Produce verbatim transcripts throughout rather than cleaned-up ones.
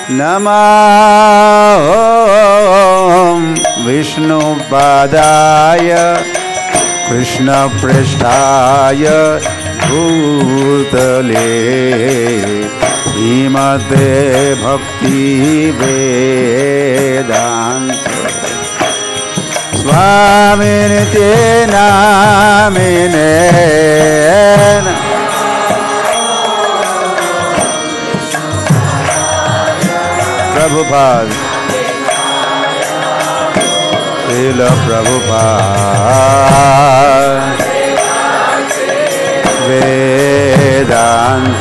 नमः विष्णुपादाय कृष्णपृष्ठाय भूतले श्रीमते भक्ति वेदांत स्वामिनिते नामिने प्रभुपाद श्रील प्रभुपाद वेदांत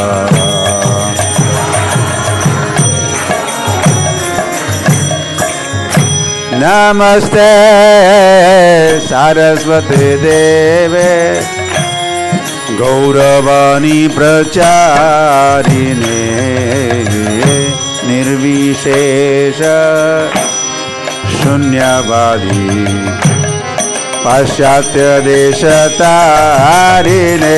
नमस्ते सारस्वती देवे गौरवाणी प्रचारिणे निर्विशेष शून्यवादी पाश्चात्य देश तारिणे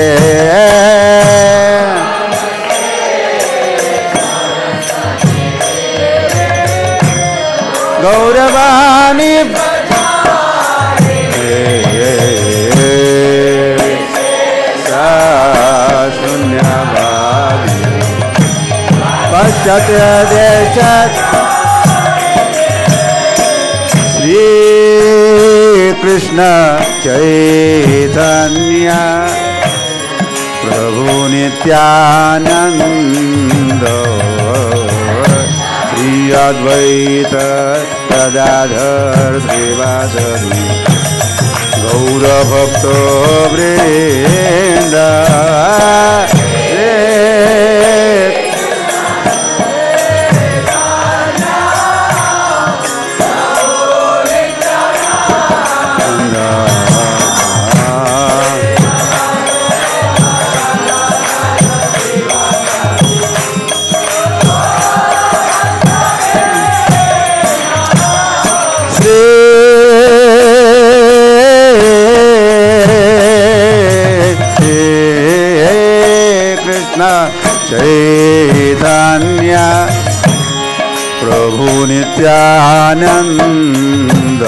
गौरवाणी शून्यवादी पाश्चात्य देश श्री कृष्ण चैतन्य प्रभु नित्यानंद श्री अद्वैत गदाधर श्रीवासदि गौरभक्त वृंद चैतन्य प्रभु नित्यानंद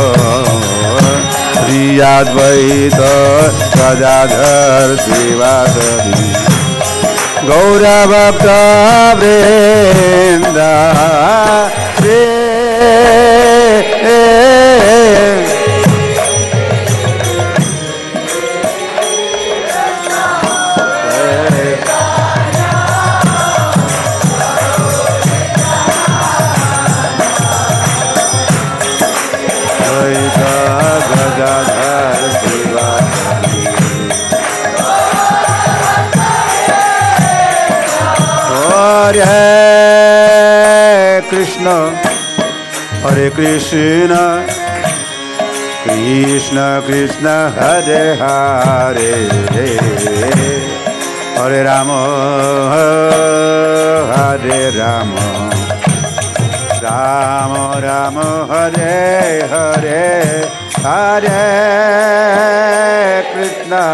श्री अद्वैत गदाधर श्रीवासदि गौरभक्त वृंद Hare Krishna, Hare Krishna, Krishna Krishna, Hare Hare, Hare Rama, Hare Rama, Rama Rama, Hare Hare, Hare Krishna.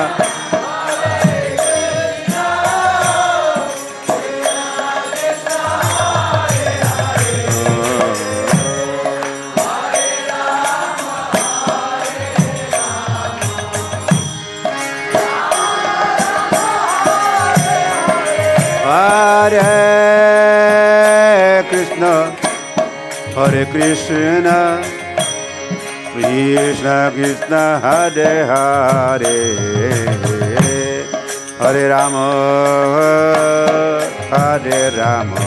Hare Krishna, Hare Krishna, Krishna Krishna, Hare Hare, Hare Rama, Hare Rama,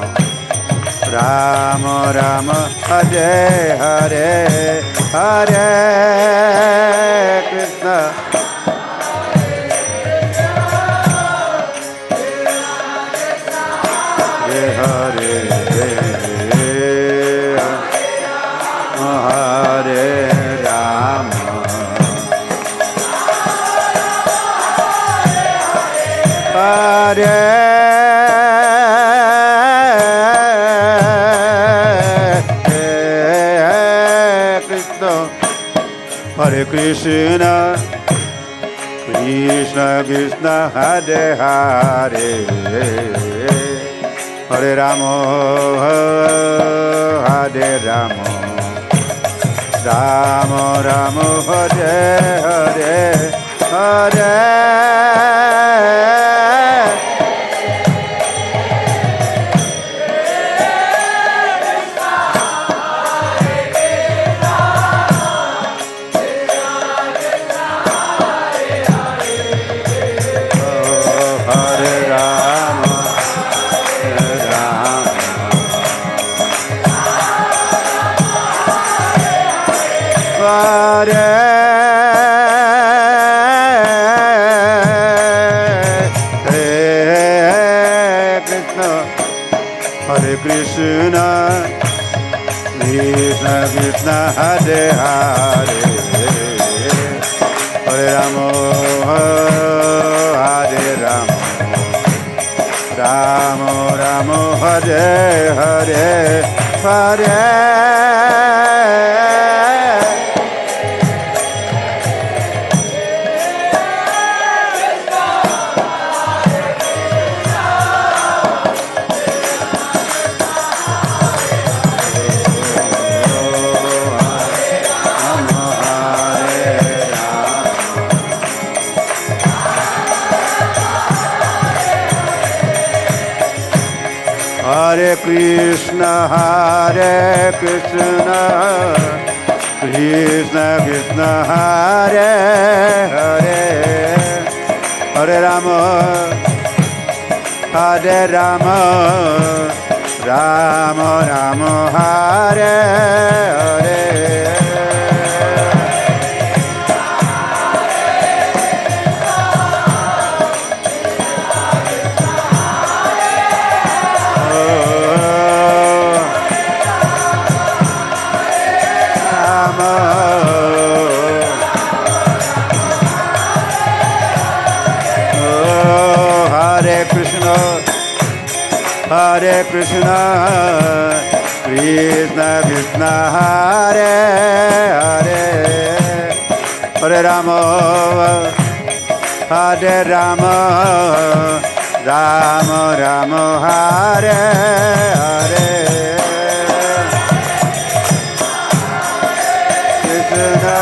Rama Rama, Hare Hare, Hare Krishna. Hare Hare Rama, Hare Krishna, Hare Krishna, Krishna Krishna, Hare Hare, Hare Rama, Hare Rama, Rama Rama, Hare Hare, Hare. Krishna, Krishna Krishna, Hare Hare, Hare Rama, Hare Rama, Rama Rama, Hare Hare, Hare. Hare Krishna, Hare Krishna, Krishna Krishna, Hare Hare, Hare Rama, Hare Rama, Rama Rama, Hare Hare. Hare Krishna, Krishna Krishna, Hare Hare, Hare Rama, Hare Rama, Rama Rama, Hare Hare. Krishna,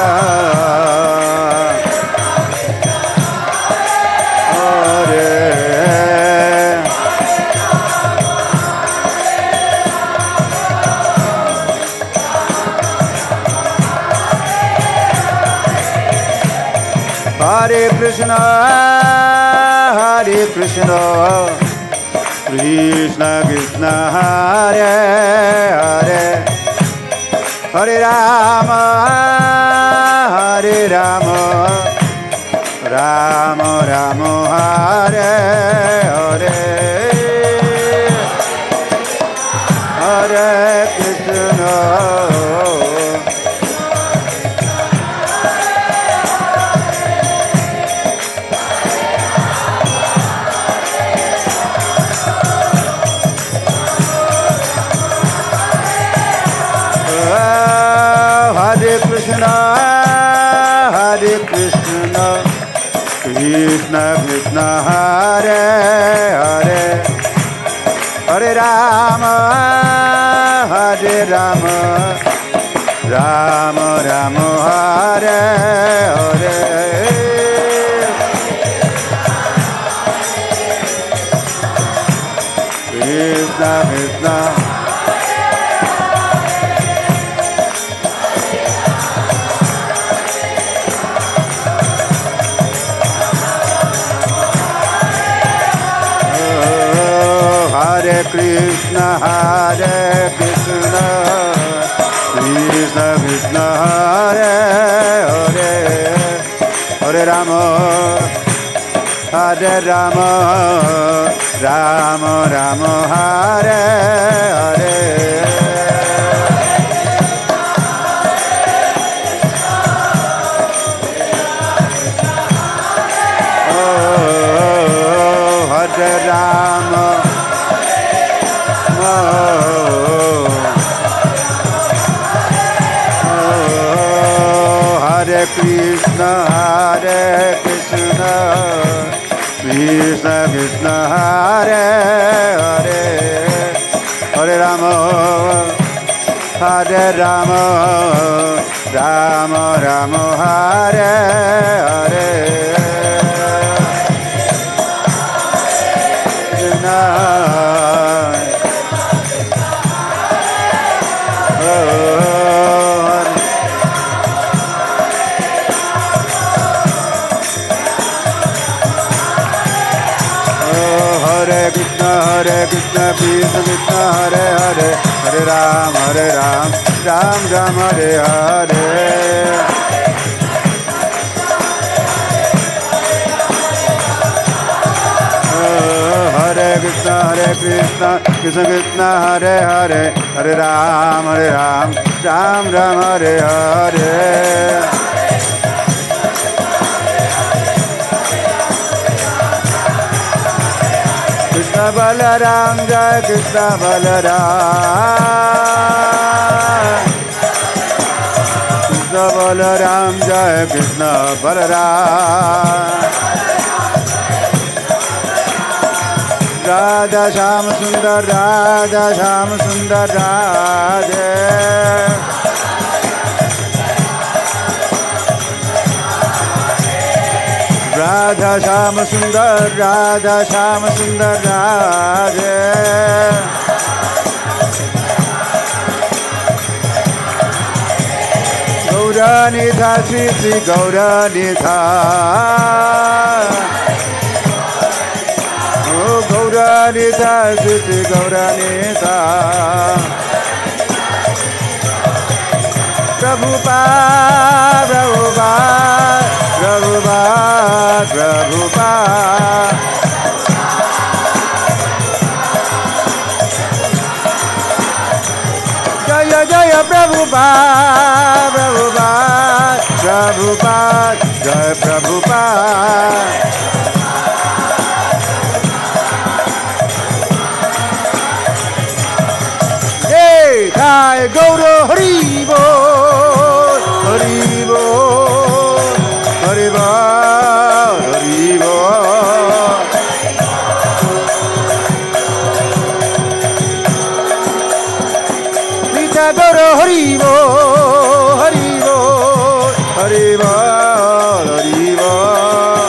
Hare Krishna, Hare Krishna, Krishna Krishna, Hare Hare, Hare Rama, Hare Rama, Rama Rama, Hare Hare, Hare Krishna. Hare Krishna, Hare Krishna, Krishna Krishna, Hare Hare, Hare Rama, Hare Rama, Rama Rama, Hare Hare. Krishna Krishna, Hare Krishna, Hare Krishna, Krishna Krishna, Hare Hare, Hare Rama, Hare Rama, Rama Rama, Hare Hare. Hare Rama, oh, oh, Hare Krishna, Hare Krishna, Krishna Krishna, Hare Hare. Hare Rama, Hare Rama, Rama Rama, Hare Hare. Hare Krishna, Hare Krishna, Krishna Krishna, Hare Hare, Hare Ram, Hare Ram, Ram Ram, Hare Hare. Hare Krishna, Hare Krishna, Krishna Krishna, Hare Hare, Hare Ram, Hare Ram, Ram Ram, Hare Hare. Krishna Balaram, Jai Krishna Balaram. Krishna Balaram, Jai Krishna Balaram. Radha Sham Sundar, Radha Sham Sundar, Radhe. Radha Sham Sundar, Radha Sham Sundar, Radhe. Gauranitha, Sri Sri Gauranitha. Oh Gauranitha, Sri Sri Gauranitha. Prabhupada, Prabhupada, Prabhupada, Prabhupada. Jaya Jaya Prabhupada, Prabhupada, Prabhupada, Jaya Prabhupada. Hey, Jai Gaura Hari Bol, Hari Bol, Hari Bol, Hari Bol. Nita Gaura Hari Bol, Hari Bol, Hari Bol, Hari Bol.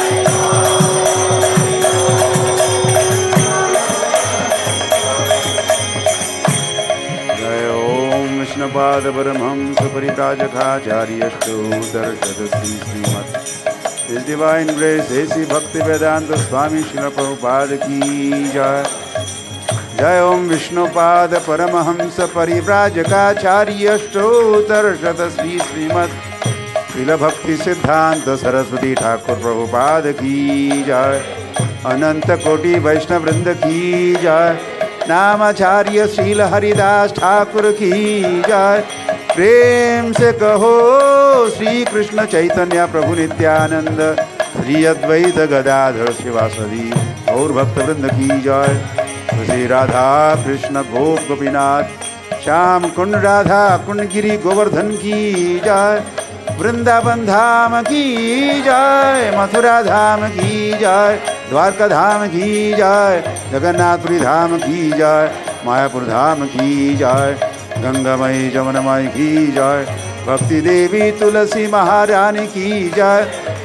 Jai Om Vishnupada Paramhamsa Parivrajakacharyastu Darshadasi Srimad. His Divine Grace, A C Bhaktivedanta Swami Srila Prabhupada Ki Jai. Jai Om Vishnupada Paramahamsa Parivrajakacharyastu Darshadasi Srimad. Srila Bhakti Siddhanta Saraswati Thakur Prabhupada Ki Jai. Ananta Koti Vaishnav Vrinda Ki Jai. नामाचार्य Srila Haridas Thakur की जय। प्रेम से कहो श्री कृष्ण चैतन्य प्रभु नित्यानंद, श्री अद्वैत गदाधर शिवासदि और भक्त वृंद की जय। श्री राधा कृष्ण गोप गोपीनाथ श्याम कुंड राधा कुंड गिरी गोवर्धन की जय। वृंदावन धाम की जय, मथुरा धाम की जय, द्वारका धाम की जय, जगन्नाथपुरी धाम की जय, मायापुर धाम की जय, गंगामयी जमुनामयी की जय, भक्ति देवी तुलसी महारानी की जय,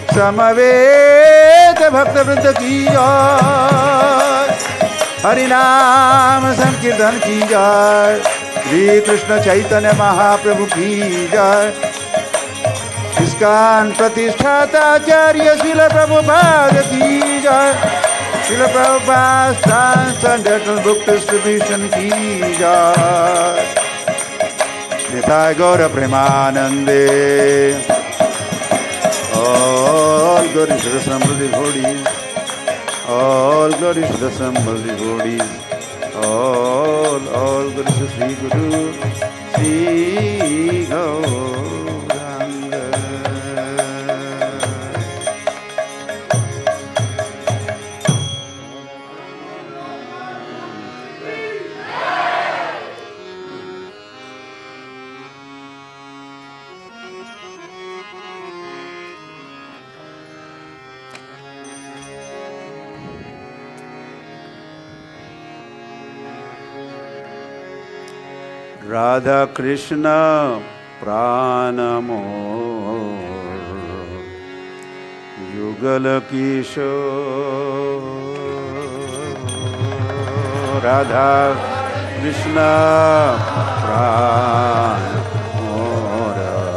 समवेत भक्त वृंद की जय। हरिनाम संकीर्तन की जय। श्री कृष्ण चैतन्य महाप्रभु की जय। इस्कान प्रतिष्ठाताचार्य श्रील प्रभुपाद की जय। Srila Prabhupada transcendental book distribution की जय। निताय गौर प्रेमानंदे। All glory to the Sambaldi Bodhis. All glory to the Sambaldi Bodhis. All, all glory to Sri Guru, Sri Gauranga. Radha Krishna प्राणमो Yugal Kishore Radha Krishna प्राणमोर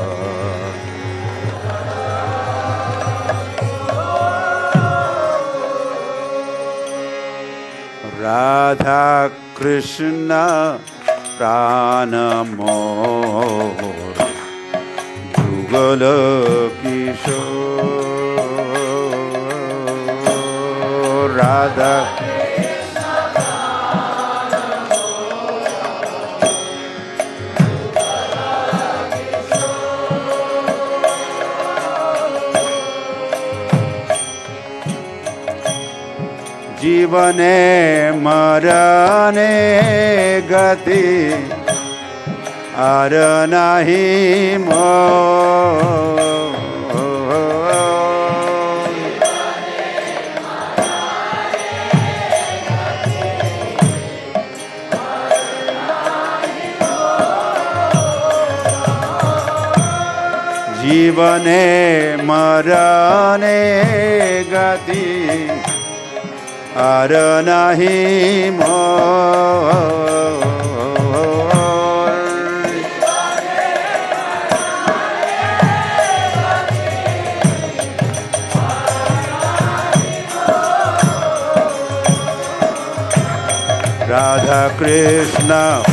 Radha Krishna प्राणमोर Yugal Kishore Radha जीवने मरने गति आर नाही मोर जीवने मरने गति आर नाही मोर राधा कृष्ण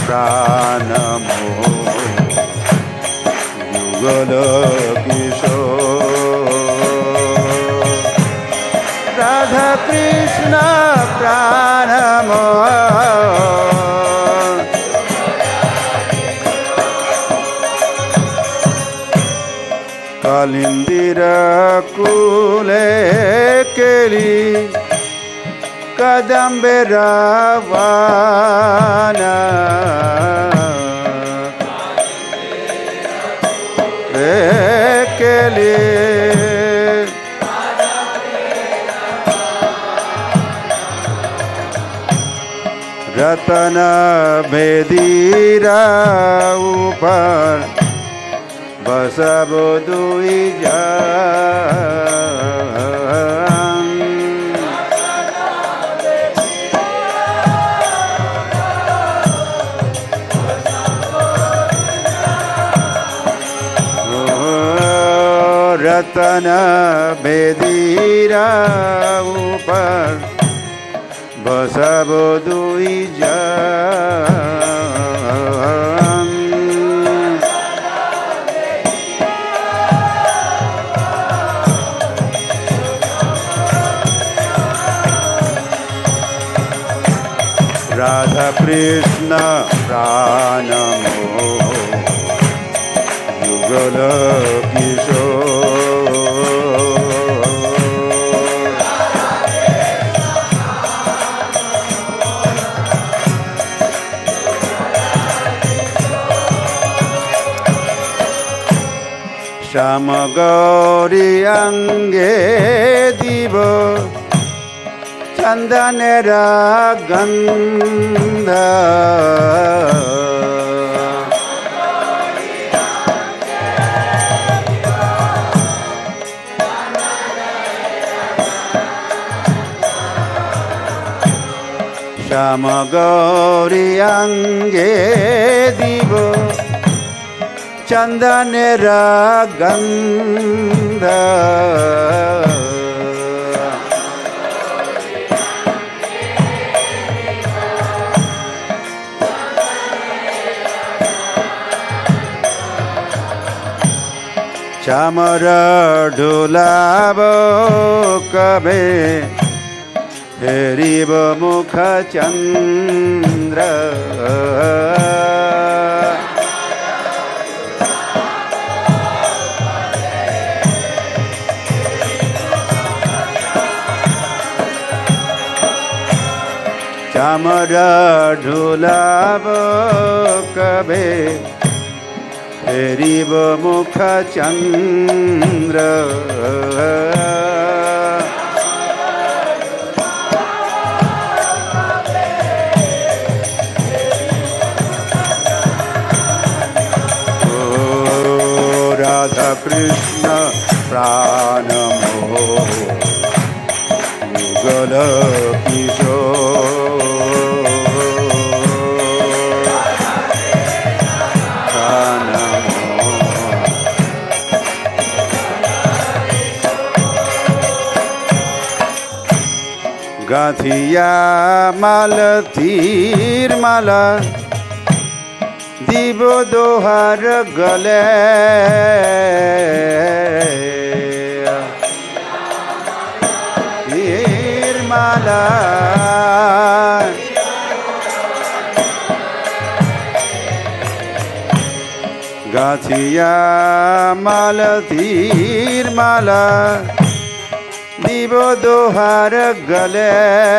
प्राणमोर युगल किशोर राधा कृष्ण प्राणमोर कलिंदिर कुले केली कदम्बे रावण केली रतन बेदीरा ऊपर बसब दुई जन रतन बेदीरा ऊपर बसब दुई जन राधा कृष्ण प्राणमोर युगल किशोर श्याम गौरी अंगे दिव चंदनेर गंध श्याम गौरी अंगे दिव चंदनेर गंध चामर ढोलाब कबे हेरिब मुख चंद्र चामर ढोलाब कबे हेरिब मुख चंद्र कृष्ण प्राणमोह युगल किशोर गाथिया माल तीर माला दिबो दोहार गले तीर माला गाथिया माल तीर माला दिबो दोहार गले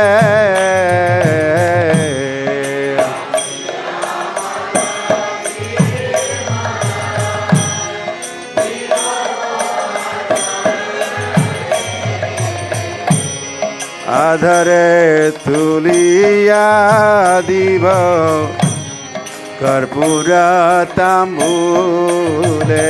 आधरे तुलिया दिब कर्पूर तांबूले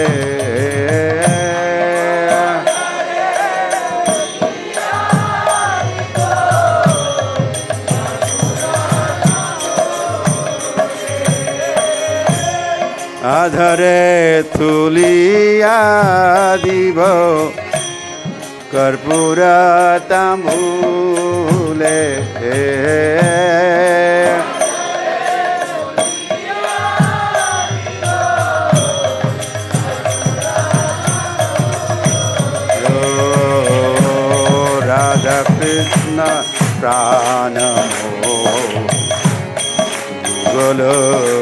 आधरे तुलिया दिब कर्पूर तांबूले राधा कृष्ण प्राणमोह युगल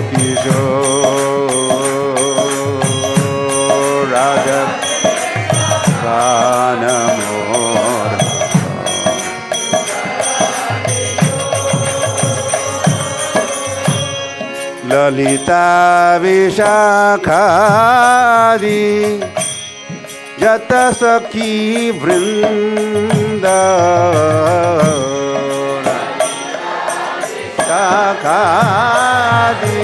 किशोर राधा प्राणमोह ललिता विशाखादि जत सखी वृंद शाखादि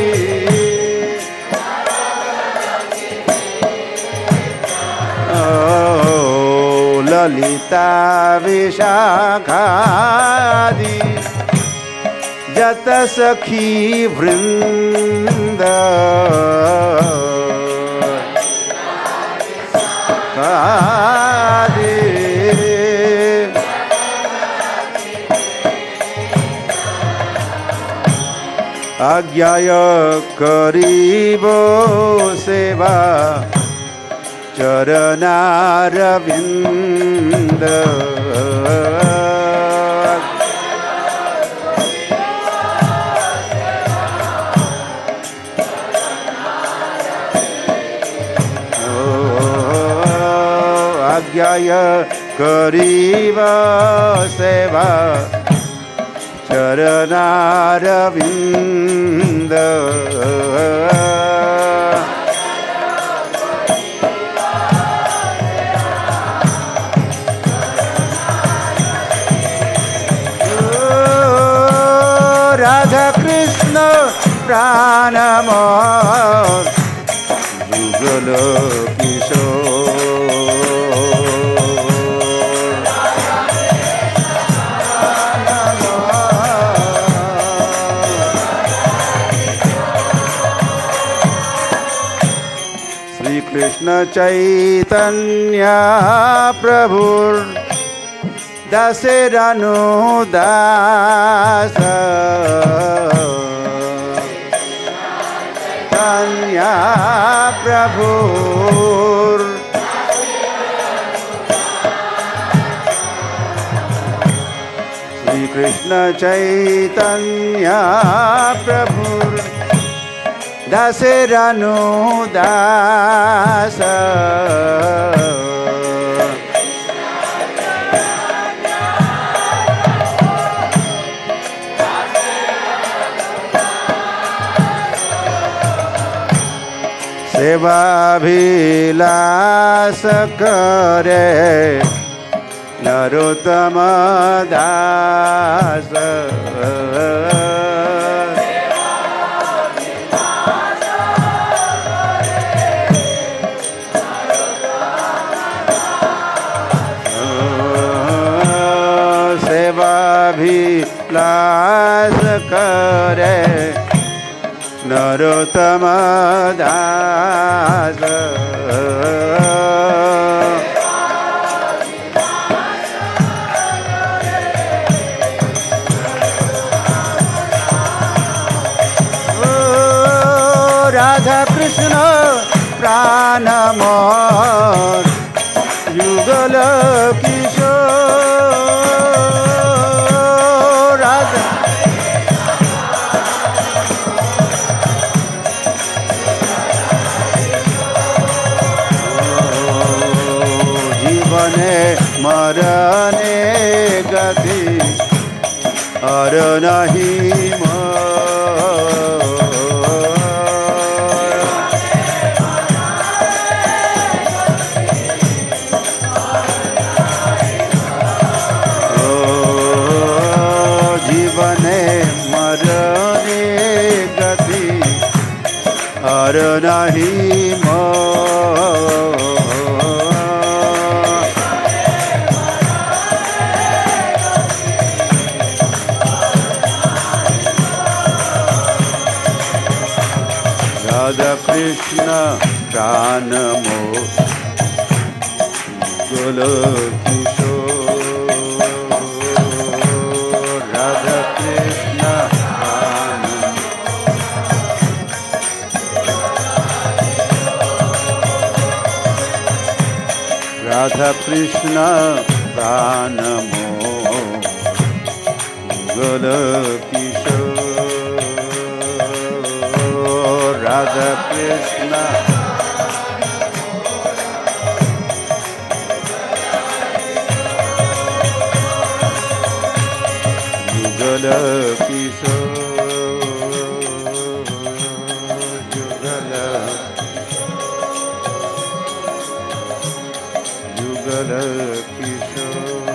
ललिता विशाखादि जत सखी वृंद आदि आज्ञाय करीबो सेवा चरणारविंद आज्ञाय करीब सेवा चरणारविंद राधा कृष्ण प्राणमोह युगल किशोर श्री कृष्ण चैतन्य प्रभुर दासेरानु दास चैतन्य प्रभुर श्री कृष्ण चैतन्य प्रभुर दासेरानु दास सेवाभिलाष करे नरोत्तम दास नरोत्तम दास राधा कृष्ण प्राण मोहन युगल किशोर राधा जीवने मरने गति और नहीं और नहीं राधा कृष्ण प्राण मोह गोल किशोर राधा कृष्ण राधा कृष्ण प्राण मोगल किशोर राधा कृष्ण युगल किशोर युगल युगल किशोर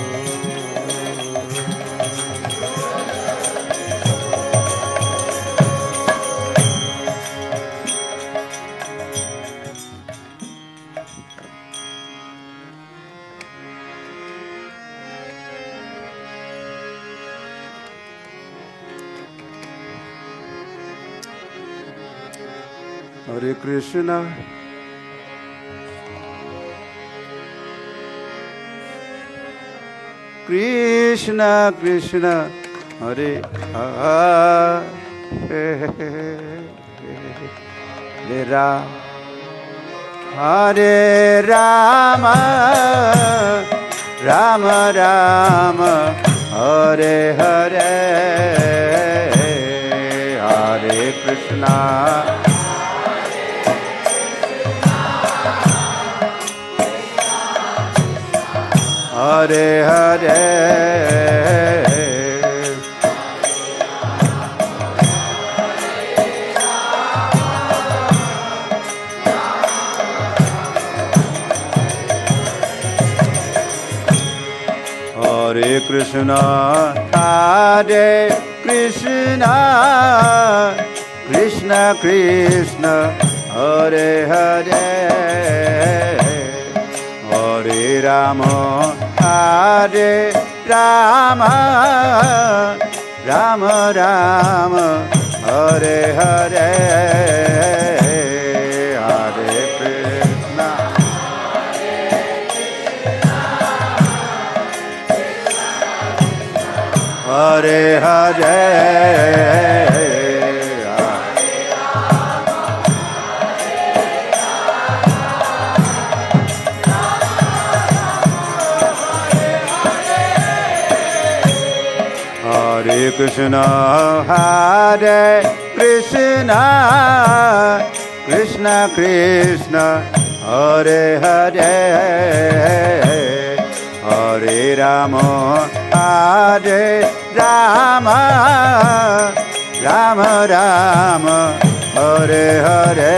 हरे कृष्णा कृष्ण कृष्ण हरे हरे राम हरे राम राम राम हरे हरे हरे कृष्णा हरे हरे हरे कृष्णा हरे कृष्णा कृष्ण कृष्ण हरे हरे हरे राम हरे राम राम राम हरे हरे हरे कृष्ण हरे हरे हरे कृष्णा हरे कृष्णा कृष्ण कृष्ण हरे हरे हरे राम हरे राम राम राम हरे हरे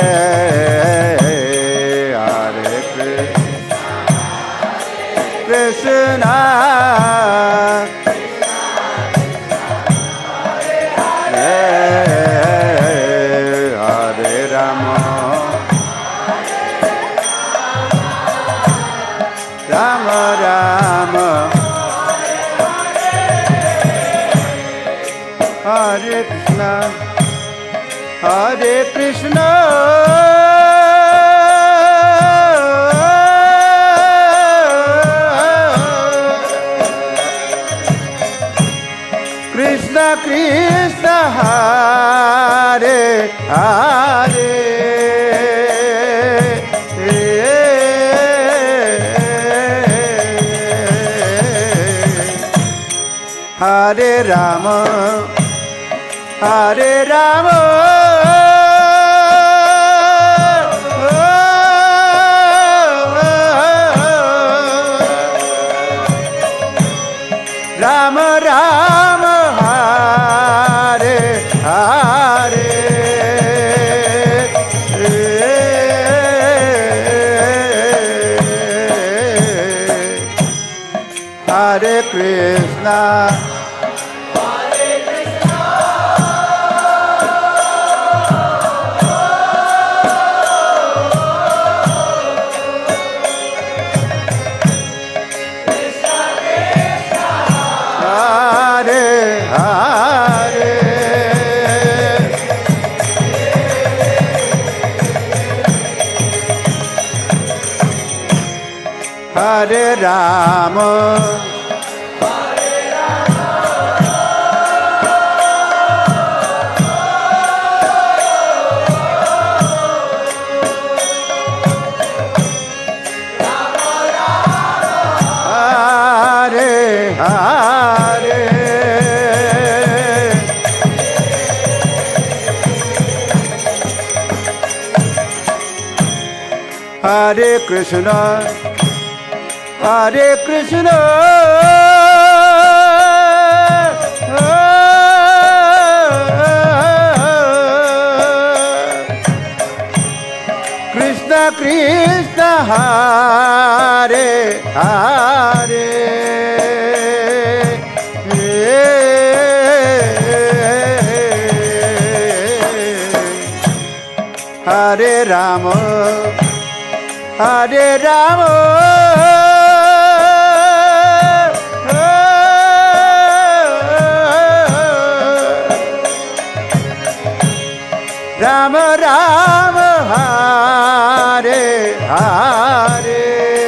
हरे कृष्णा राम राम हरे Krishna Hare Krishna, Krishna Krishna, Hare Hare, Hare Rama, Hare Rama, Rama Rama, Hare Hare, Hare Krishna, Hare Rama, Hare Rama, Hare Hare, Hare Krishna, Hare Krishna, Krishna Krishna, Hare Hare, Hare Rama, Hare Rama, Rama Rama, Hare Hare,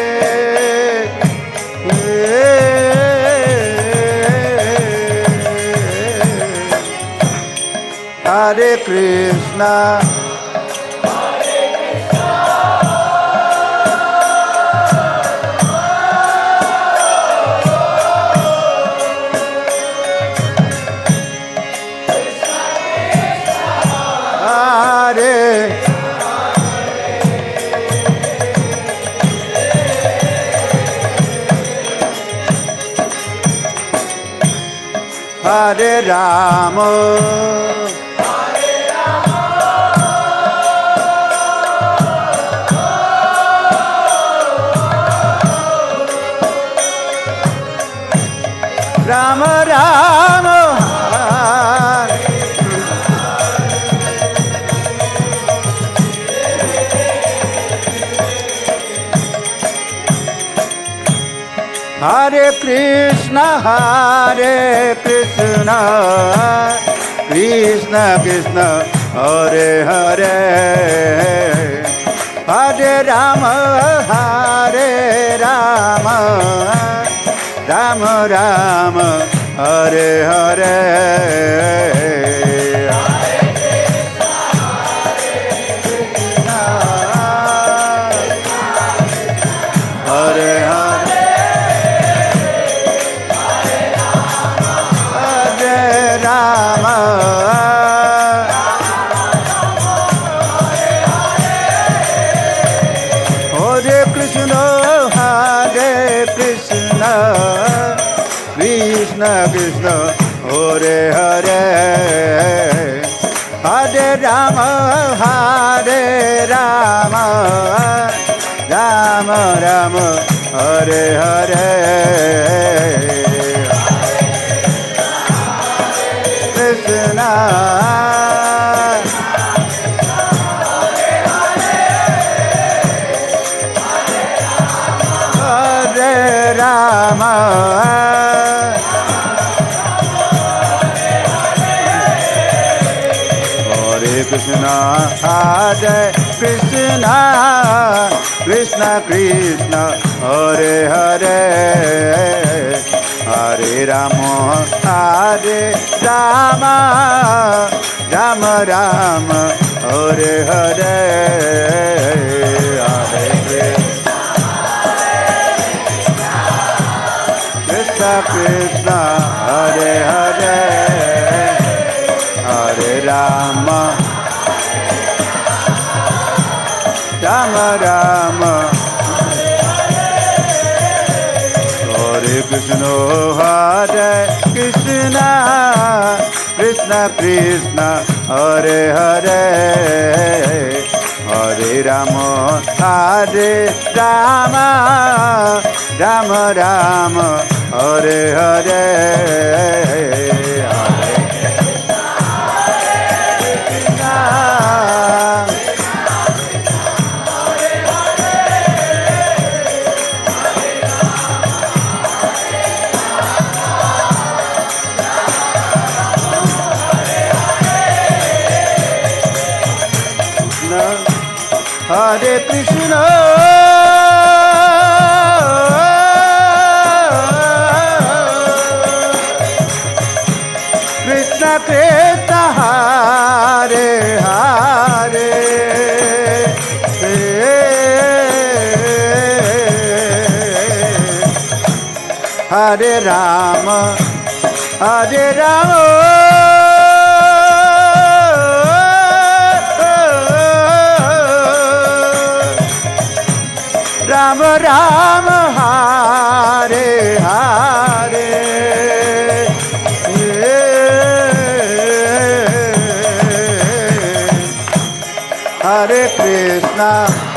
Hare Krishna, Hare Krishna, Hare Rama, Hare Rama, Rama Rama, Hare Krishna, Hare Krishna, Krishna Krishna, Hare Hare, Hare Rama, Hare Rama, Rama Rama, Hare Hare, Hare Hare, Rama, Hare Krishna, Hare Krishna, Krishna Krishna, Hare Hare, Hare Rama, Hare Rama, Rama Rama, Hare Hare, Krishna, Hare Rama, Hare Krishna, Hare Krishna, Krishna Krishna, Hare Hare, Hare Rama, Hare Rama, Rama Rama, Hare Hare, Hare Krishna, Krishna, Hare Hare, Hare Rama, Rama Rama, Hare Krishna, Hare Krishna, Krishna Krishna, Hare Hare, Hare Rama, Hare Rama, Rama Rama, Hare Hare, Hare Hare Krishna, Krishna Krishna, Hare Hare, Hare Rama, Hare Rama, Rama Rama, Hare Hare, Hare Krishna,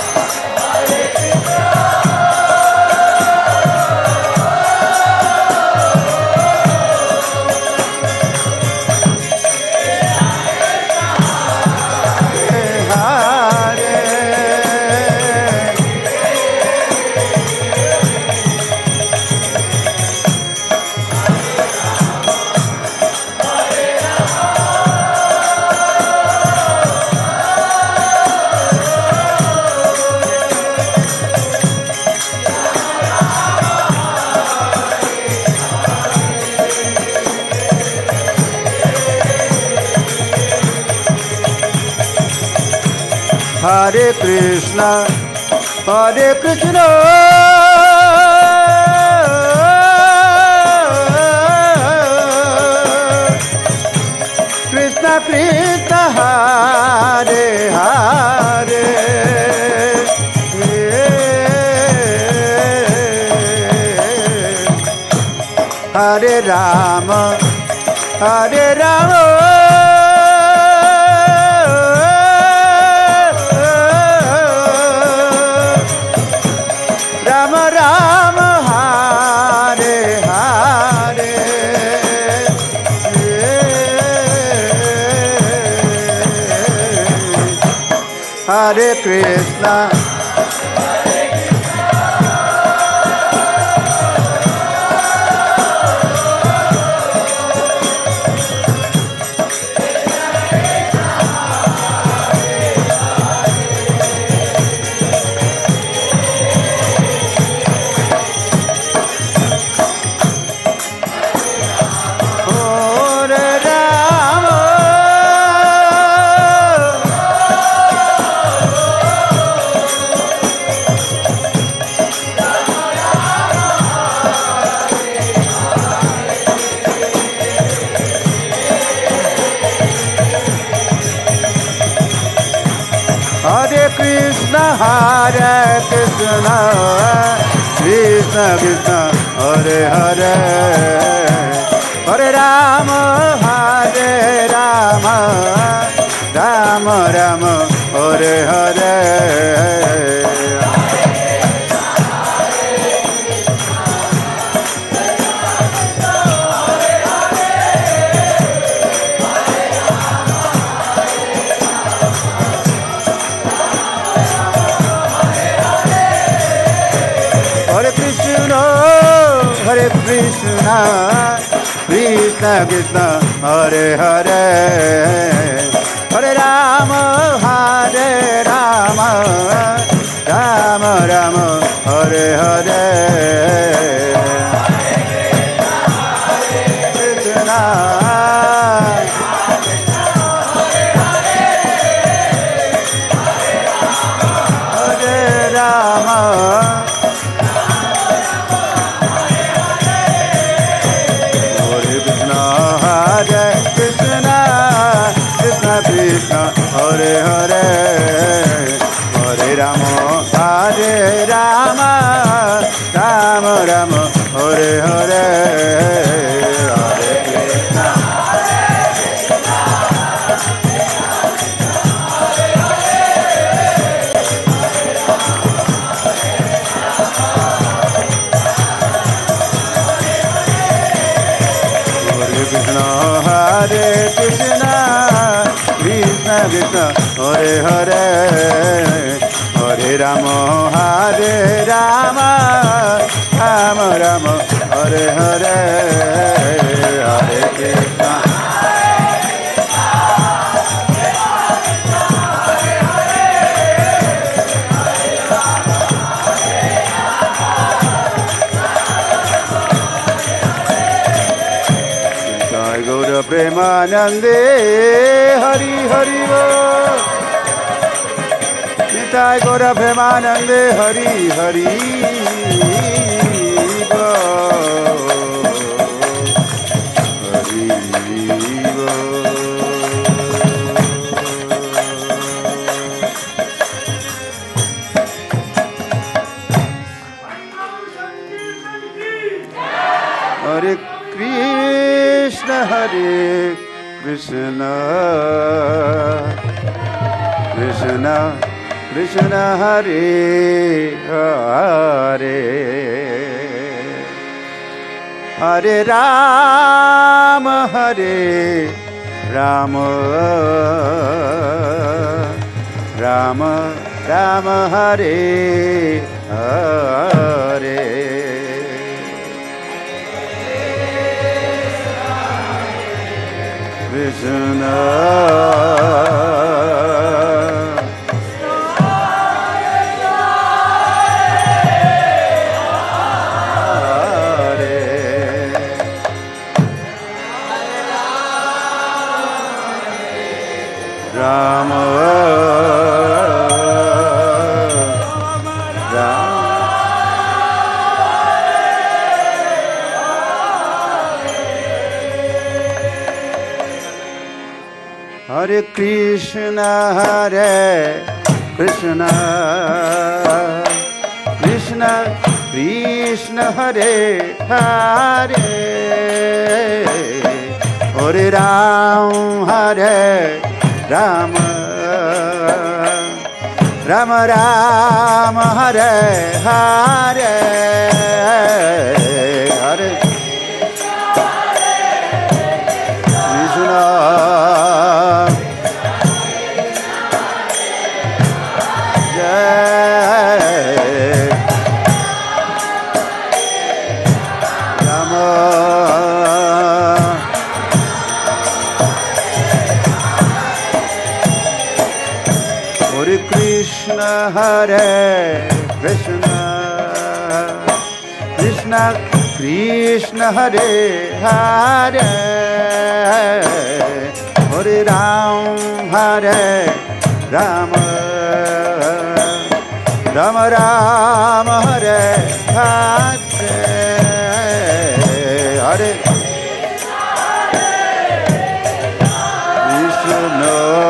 Hare Krishna, Hare Krishna, Krishna Krishna, Hare Hare, Hare Rama, Hare Rama, Rama Rama, Hare Hare, Hare Krishna, Hare Krishna, Hare Krishna, Krishna Krishna, Hare Hare, Hare Rama, Hare Rama, Rama Rama, Hare Hare, Hare Krishna, Hare Krishna, Krishna Krishna, Hare Hare, Hare Rama, Ram, Hare Ram, Ram Ram, Hare Hare. Krishna, Hare Rama, Hare Krishna, Hare Krishna, Krishna Krishna, Hare Hare, Hare Rama, Hare Rama, Rama Rama, Hare Hare, Hare Krishna, Krishna, Hare Krishna, Krishna Krishna, Hare Hare, Hare Rama, Hare Rama, Rama Rama, Hare Hare, Hare Krishna, Gaura Premanande, Hari Hari Bo, Nitai Gaura Premanande, Hari Hari Bo, Hari Bo. Hare Krishna, Hare Krishna, Krishna Krishna, Hare Hare, Hare Rama, Hare Rama, Rama Rama, Hare Hare. Krishna, Rama, Hare Krishna, Hare Krishna, Krishna Krishna, Hare Hare, Hare Ram, Hare Rama, Rama Rama, Hare Hare, Hare Krishna, Hare Krishna, Krishna Krishna, Hare Hare, Hare Ram, Hare Rama, Rama Rama, Hare Hare, Hare Krishna,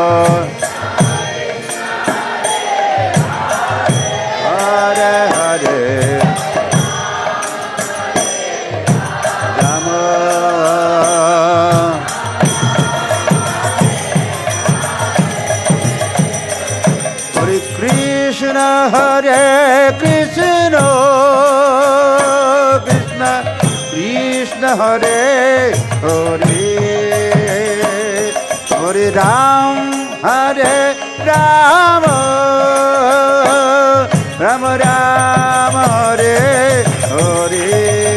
Hare Krishna, Krishna Krishna, Hare Hare, Hare Ram, Hare Rama, Rama Rama, Hare Hare,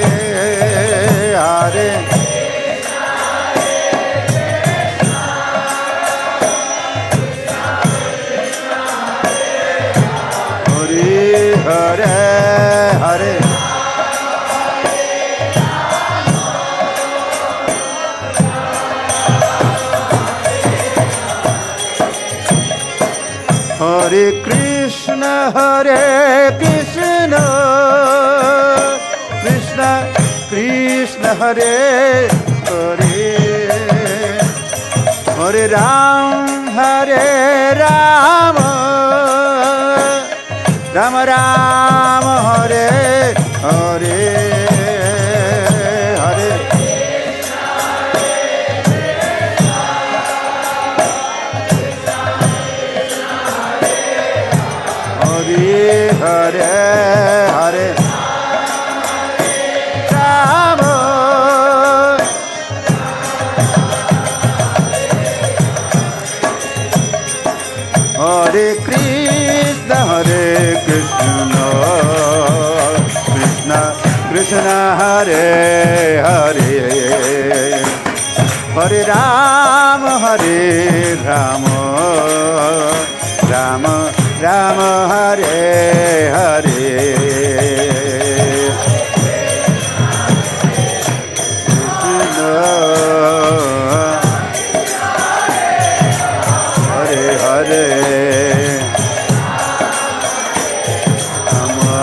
Hare Hare Hare Hare Krishna Hare Krishna Krishna Krishna Hare Hare Hare Ram Hare Rama Rama Rama Hare Hare Hare Hare Hare Rama Hare Krishna Hare Krishna Krishna Krishna Hare Hare Hare Rama Hare Rama Rama Rama Hare Hare Krishna Hare Hare Rama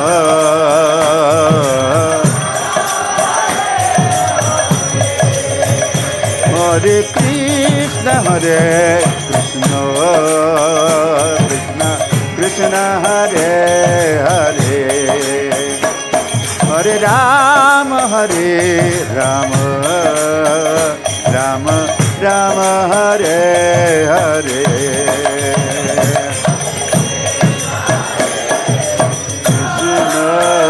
Hare Krishna Hare Krishna Krishna Krishna Hare Hare Hare Rama Hare Rama Rama Rama Hare Hare Krishna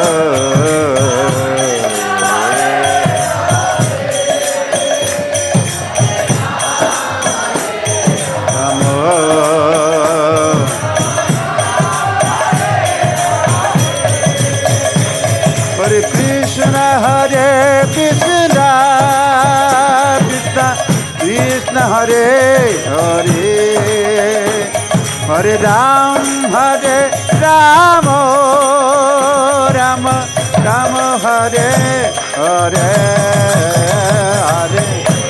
Hare Krishna Hare Krishna Krishna Krishna Hare Hare Hare Ram Hare Rama Rama Rama Hare Hare Hare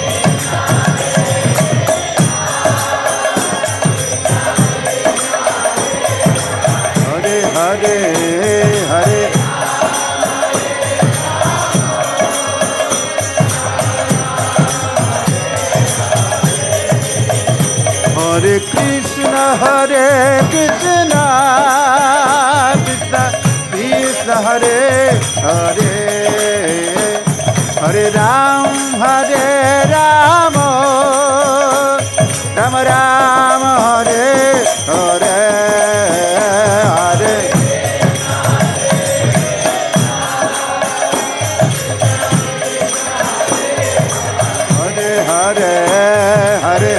Hare Hare Hare Hare Krishna Hare Krishna Krishna Krishna Hare Hare Hare Ram Hare Rama Rama Rama Hare Hare Hare Hare Hare Hare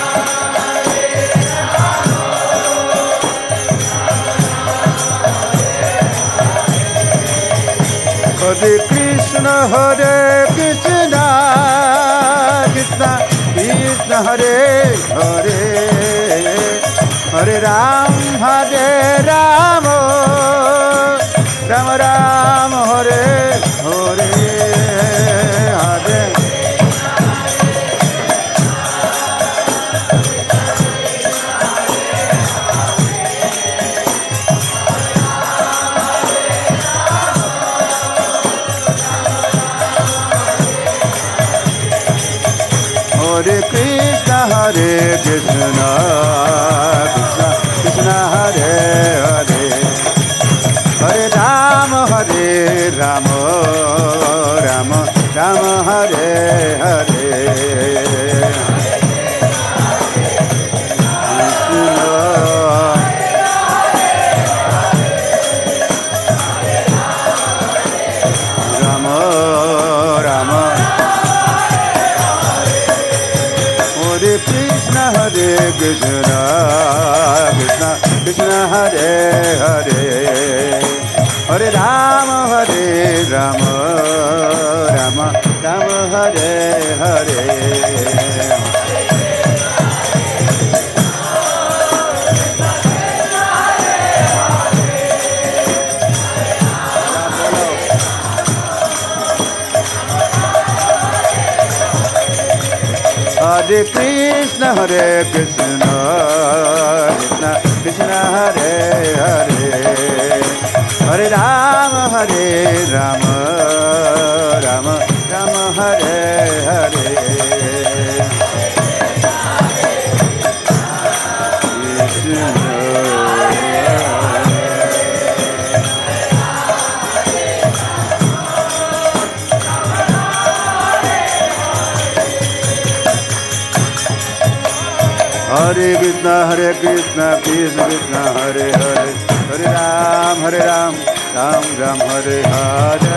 Hare Krishna Hare Krishna Krishna Krishna Hare Hare Hare Ram Hare Rama Rama Rama Hare Hare Hare Hare Krishna Hare Krishna Krishna Krishna Hare Hare Hare Rama Hare Rama Rama Rama Hare Hare Krishna Rama Rama Hare Krishna Hare Krishna Krishna Krishna Hare Hare Hare Rama Hare Rama Rama Rama Hare Hare Hare Krishna, Hare Krishna, Krishna Krishna, Hare Hare, Hare Rama, Hare Rama, Rama Rama, Hare Hare. Hare Krishna, Hare Krishna, Krishna Krishna, Hare Hare, Hare Ram, Hare Ram, Ram Ram, Hare Hare.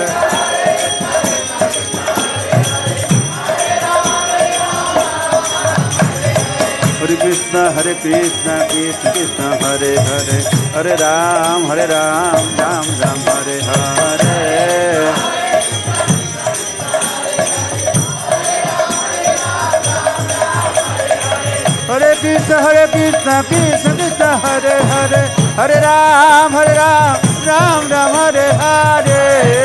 Hare Krishna, Hare Krishna, Krishna Krishna, Hare Hare, Hare Ram, Hare Ram, Ram Ram, Hare Hare. Hare Krishna, Hare Krishna, Krishna Krishna, Hare Hare, Hare Ram, Hare Ram, Ram Ram, Hare Hare.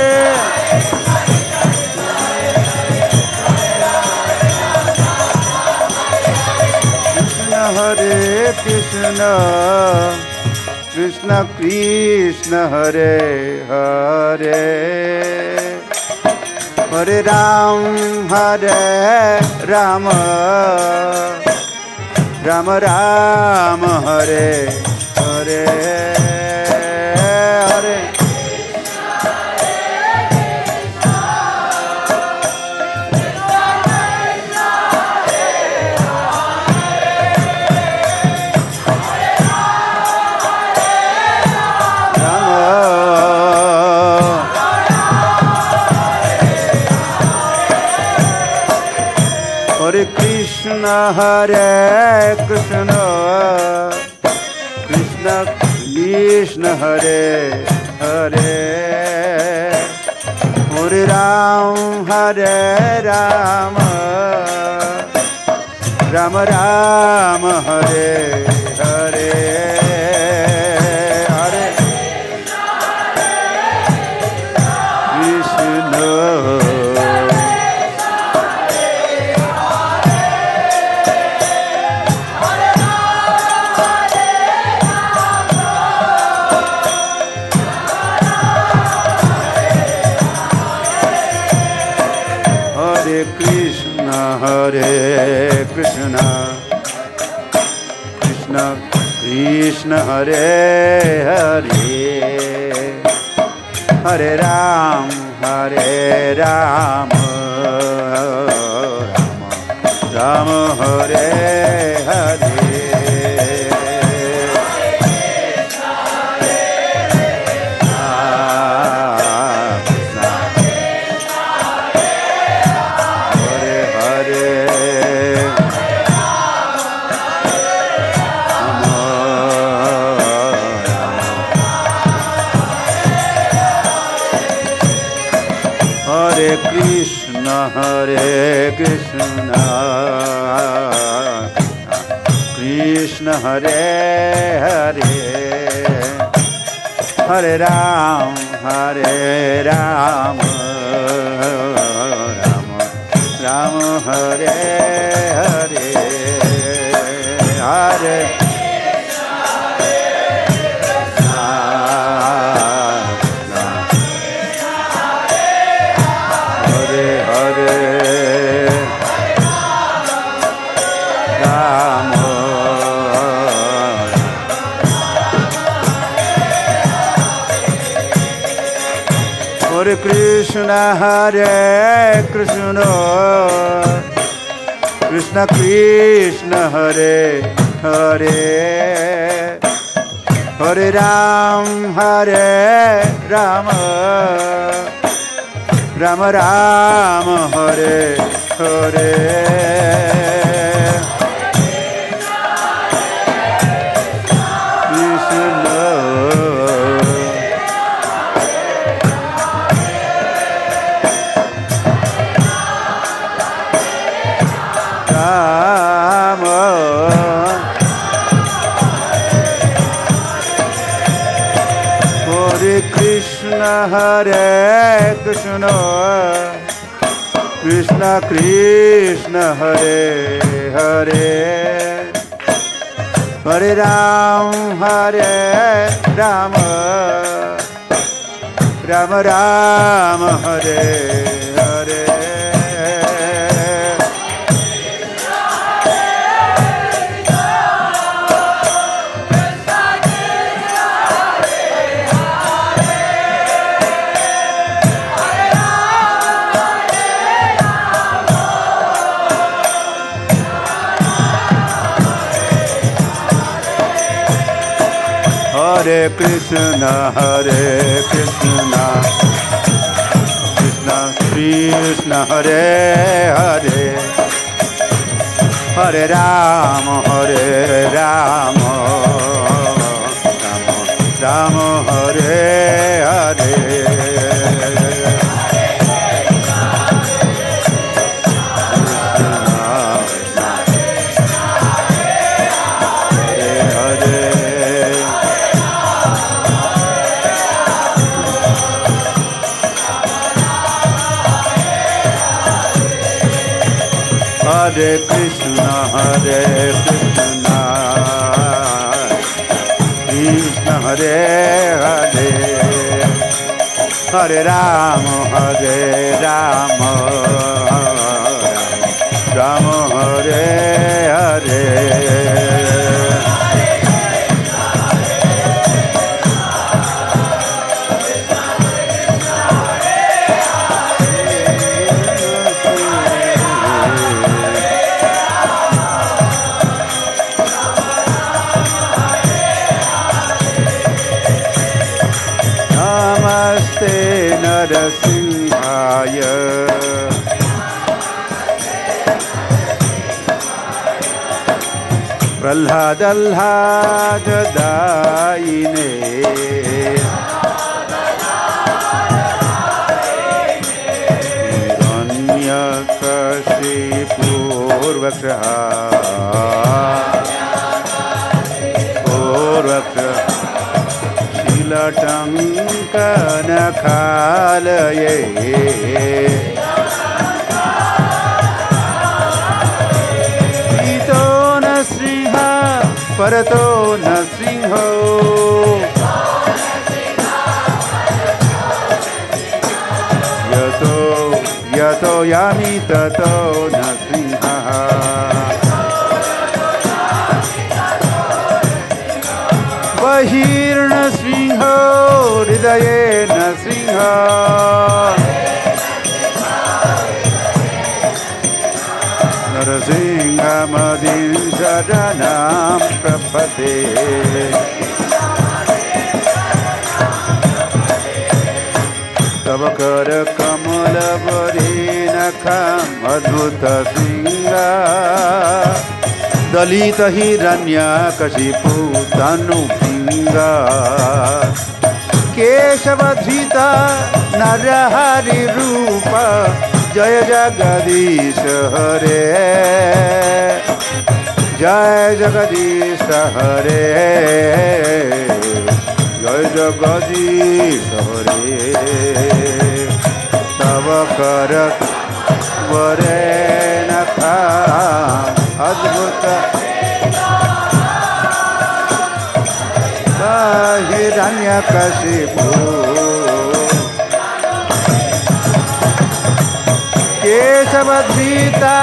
Krishna, Hare Krishna, Krishna Krishna, Hare Hare, Hare Ram, Hare Rama, Rama Rama, Hare Hare, Hare Hare Krishna, Hare Krishna, Krishna Krishna, Hare Hare, Hare Ram, Hare Rama, Rama Rama, Hare Hare, Hare Krishna. Hare Krishna, Hare Krishna, Krishna Krishna, Hare Hare, Hare Ram, Hare Rama, Rama Rama, Hare Hare. Hare Krishna, Hare Krishna, Krishna Hare Hare, Hare Ram, Hare Rama, Rama Rama, Hare Hare, Hare Hare Krishna, Hare Krishna, Krishna Krishna, Hare Hare, Hare Ram, Hare Rama, Rama Rama, Hare Hare. Hare Krishna, Krishna Krishna Hare Hare Hare Ram Hare Rama Rama Rama Hare Hare Hare Krishna, Hare Krishna, Krishna Krishna, Hare Hare, Hare Rama, Hare Rama, Rama Rama, Hare Hare. Hare Krishna, Hare Krishna, Krishna Hare Hare, Hare Rama, Hare Rama, Rama Hare Hare. Narasimhaya Prahladallahdadaine Hiranyakashipurvakshaha Purvakshaha Shilatankanakalaye Ito nasriha parato nasriho Yato yato yami tato nasriha Bahirna Sriho, Hridayena Sriho Narasingha Madin Sharanam Prapate Tavakara Kamala Varinakam Adhuta Singha Dalita Hiranya Kashipu Tanu Pinga Keshavadhita Narahari Rupa Jaya Jagadish Hare Jaya Jagadish Hare Jaya Jagadish Hare Tavakarak Varenakha Adbhuta Hiranyakashipu Keshavadhita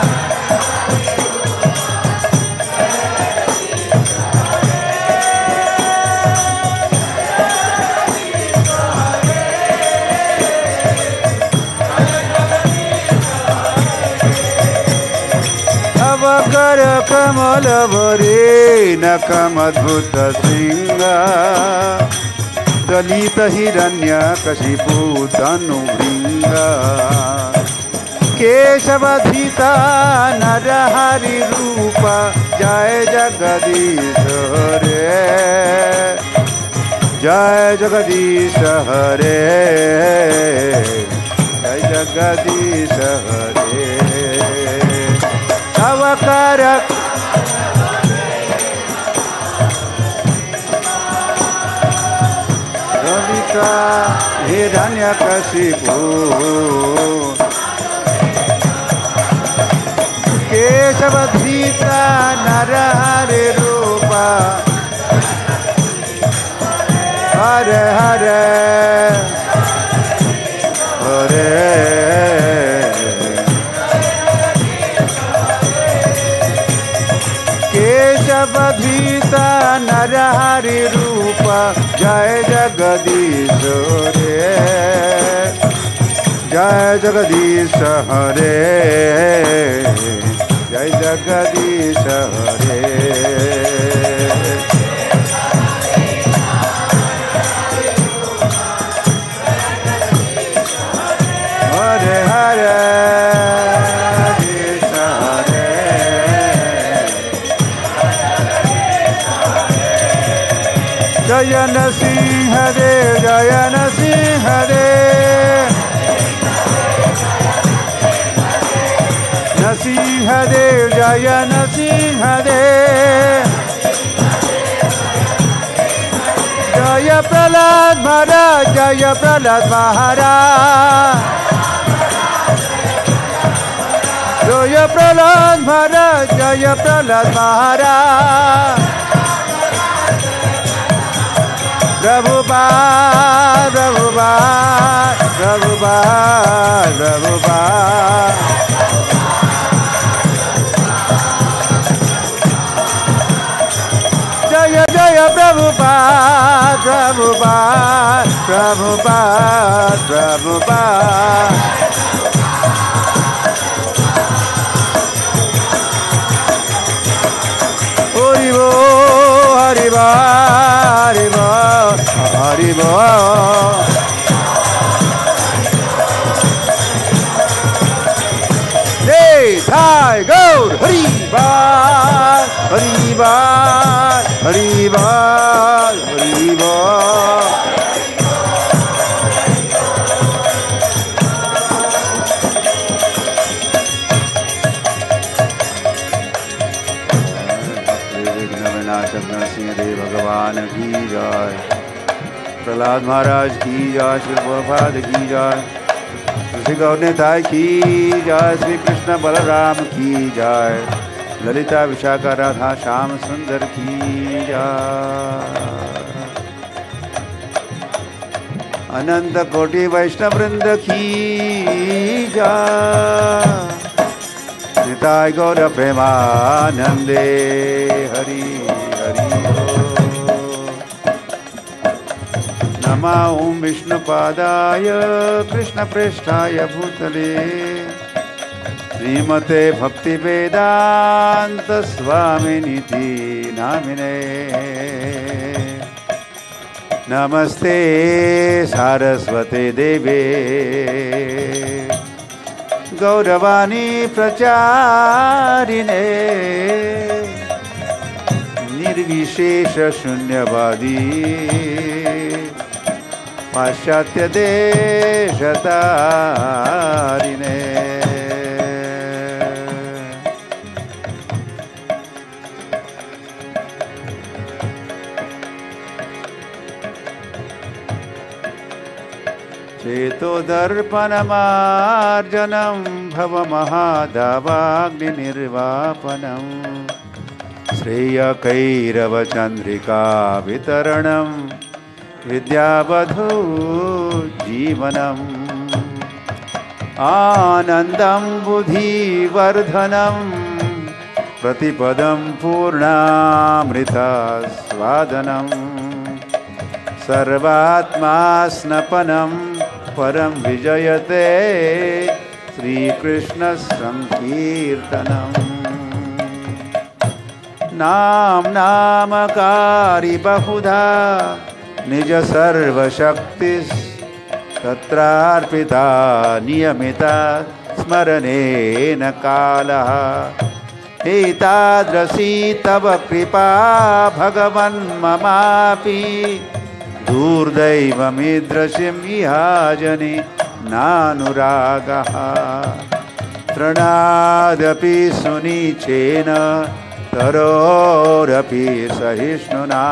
Avakara Kamala Varenakam Adbhuta Singha Dalita Hiranyakashipu Tanu Bringa Keshavadhita Narahari Rupa Jai Jagadish Hare Jai Jagadish Hare Jai Jagadish Hare Avakarak Ravika Hiranyakashipu केशवधीता Narhari रूपा हरे हरे हरे केशवधीता नरहरि रूपा जय जगदीश रे जय जगदीश हरे जय जगदीश हरे हरे हरे कृष्ण हरे जय नरसिंह देव जय नरसिंह देव नरसिंह देव जय नरसिंह देव जय प्रहलाद महाराज जय प्रहलाद महाराज जय प्रहलाद महाराज जय प्रहलाद महाराज प्रभुपाद प्रभुपाद प्रभुपाद प्रभुपाद जय जय प्रभुपाद प्रभुपाद प्रभुपाद प्रभुपाद हरि बोल हरि बोल हरि बोल हरि बोल Hey, Thai, go! Hari Bal, Hari Bal, Hari Bal, Hari Bal. Singh देव भगवान की जय प्रहलाद महाराज की जय श्री प्रभुपाद की जय श्री गौरनिताय की जय श्री कृष्ण बलराम की जय ललिता विशाखा राधा श्याम सुंदर की जय अनंत कोटि वैष्णव वृंद की जय निताय गौर प्रेमानंदे हरि हरि नमा ओम विष्णुपादाय कृष्णप्रेष्ठाय भूतले श्रीमते भक्ति वेदांत स्वामिनिति नामिने नमस्ते सारस्वते देवे गौरवाणी प्रचारिणे निर्विशेष शून्यवादी पाश्चात्य देशतारिणे चेतो दर्पणमार्जनं भवमहादावाग्निर्वापनं श्रेयकैरवचन्द्रिका वितरणं विद्यावधू जीवनम् आनन्दं बुद्धिवर्धनं प्रतिपदं पूर्णामृतस्वादनं सर्वात्मा स्नपनं परं विजयते श्रीकृष्ण संकीर्तनम् नाम नामकारी बहुधा निज सर्वशक्ति तत्रार्पिता नियमिता स्मरणेन कालः एतादृशी तव कृपा भगवन् ममापि दूर्दैवमीदृशीं इहाजनि नानुरागः तृणादपि सुनीचेन तरोरपि सहिष्णुना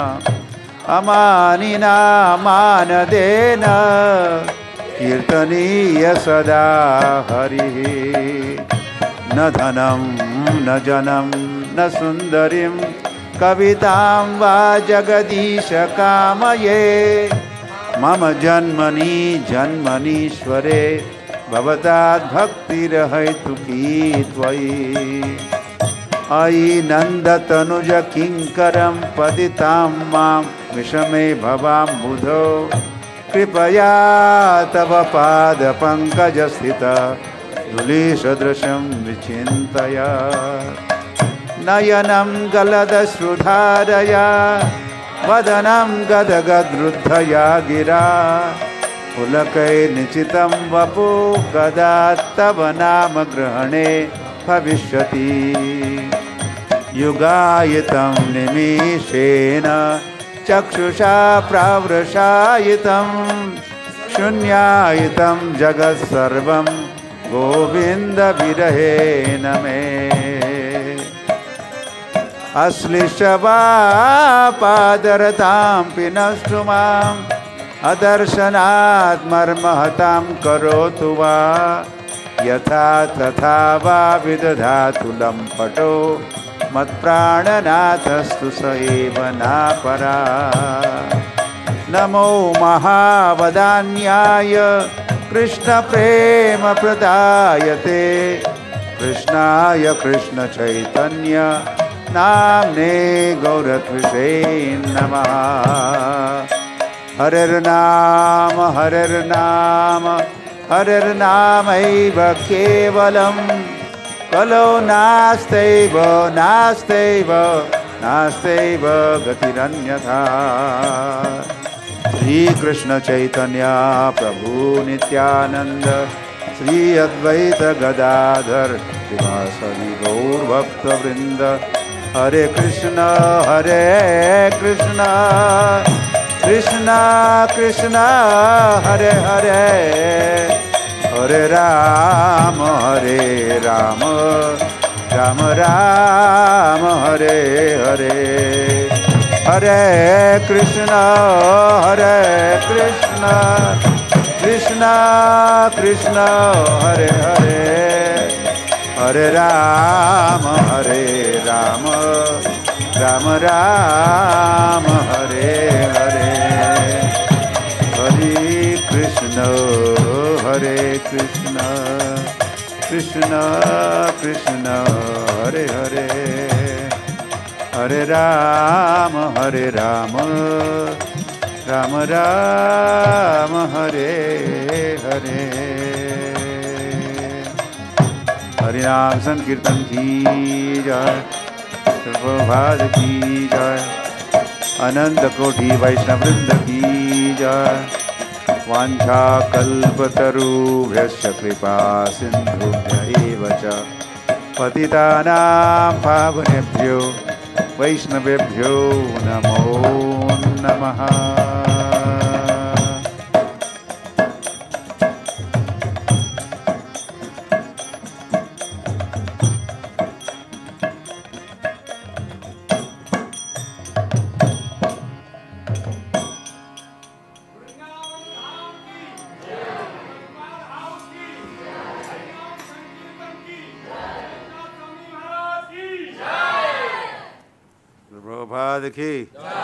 अमानिना मानदेन कीर्तनीय सदा हरिः न धनं न जनं न सुन्दरीं कवितां वा जगदीश कामये मम जन्मनि जन्मनीश्वरे भवताद्भक्तिर्हैतुकी त्वयि अयि नन्दतनुज किङ्करं पतितां मां विषमे भवाम्बुधौ कृपया तव पादपङ्कजस्थित धूलिसदृशं विचिन्तय नयनं गलदश्रुधारया वदनं गदगद्रुद्धया गिरा पुलकैर्निचितं वपु कदा तव नाम ग्रहणे भविष्यति युगायितं निमेषेण चक्षुषा प्रावृषायितं शून्यायितं जगत्सर्वं गोविन्द विरहेण मे अश्लिष्यवा पादरतां पिनष्टु माम् अदर्शनात् मर्महतां करोतु वा यथा तथा वा विदधातु लम्पटो मत्प्राणनाथस्तु स एव नापरा नमो महावदान्याय कृष्णप्रेम प्रदायते कृष्णाय कृष्णचैतन्य नाम्ने गौरत्विषे नमः हरिर्नाम हरिर्नाम हरिर्नामैव केवलं कलो नास्त्यैव नास्त्यैव नास्त्यैव गतिरन्यथा श्रीकृष्ण चैतन्य प्रभु नित्यानंद श्री अद्वैत गदाधर श्रीवासदि गौरभक्तवृंद हरे कृष्ण हरे कृष्ण कृष्ण कृष्ण हरे हरे हरे राम हरे राम राम राम हरे हरे हरे कृष्ण हरे कृष्ण कृष्ण कृष्ण हरे हरे हरे राम हरे राम राम राम हरे हरे हरे कृष्ण हरे कृष्ण कृष्ण कृष्ण हरे हरे हरे राम हरे राम राम राम हरे हरे हरि नाम संकीर्तन की जय प्रभुपाद की जय अनंत कोटि वैष्णव वृंद की जय वांछा कल्पतरुभ्यश्च कृपा सिन्धुभ्य एव च पतितानां पावनेभ्यो वैष्णवेभ्यो नमो नमः। प्रभुपाद की